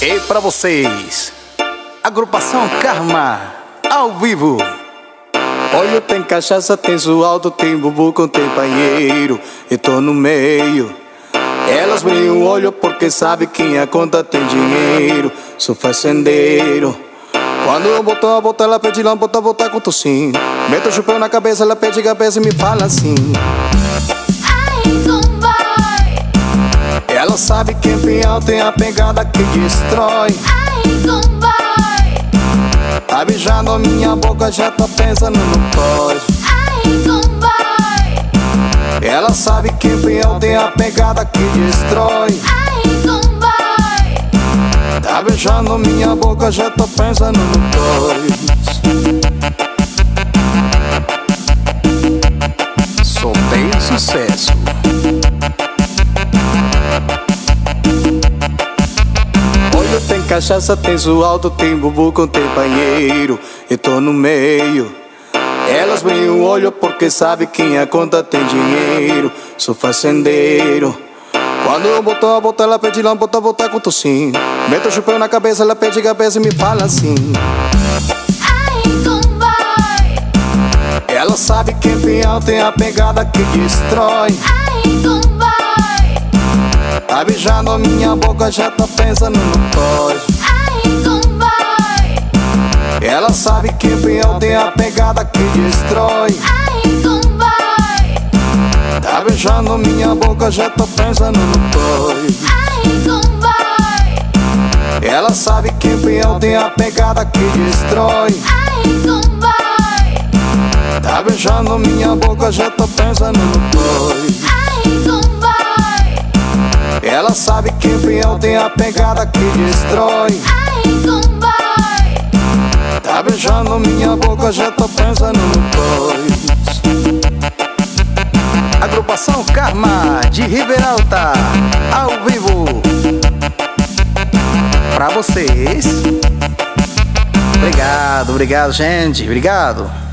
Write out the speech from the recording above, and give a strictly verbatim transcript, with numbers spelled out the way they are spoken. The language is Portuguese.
E pra vocês, agrupação Karma, ao vivo. Olha, tem cachaça, tem sualto, tem bubu com companheiro. E tô no meio. Elas brilham o olho porque sabe que a conta tem dinheiro. Sou fazendeiro. Quando eu boto a botar, ela pede lá, bota, botar com tocinho. Meto o chupão na cabeça, ela pede cabeça e me fala assim: ai, comboy. Ela sabe que empenhão tem a pegada que destrói. Ai, comboy. Tá beijando a minha boca, já tá pensando no pós. Ai, comboy. Ela sabe que empenhão tem a pegada que destrói. Ai, comboy. Tá beijando minha boca, já tô pensando no pós. Soltei sucesso. Olha, tem cachaça, tem sualto, tem bubu com companheiro. E tô no meio. Elas brilham o olho porque sabe que a conta tem dinheiro. Sou fazendeiro. Quando eu boto a botar, ela pede lá, bota, botar com tocinho. Meto o chupão na cabeça, ela pede cabeça e me fala assim: ai, comboy. Ela sabe que empenhão tem a pegada que destrói. Ai, comboy. Tá beijando a minha boca, já tá pensando no pós. Ai, comboy. Ela sabe que empenhão tem a pegada que destrói. Ai, comboy. Tá beijando minha boca, já tô pensando no pós. Ai, comboy. Ela sabe que empenhão tem a pegada que destrói. Ai, comboy. Tá beijando minha boca, já tô pensando no pós. Ai, comboy. Ela sabe que empenhão tem a pegada que destrói. Ai, comboy. Tá beijando minha boca, já tô pensando no pós. Agrupação Karma de Ribeira Alta, ao vivo. Pra vocês. Obrigado, obrigado, gente. Obrigado.